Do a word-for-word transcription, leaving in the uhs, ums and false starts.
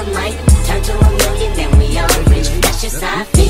the mic, turn to a million, then we all rich. That's just how I feel.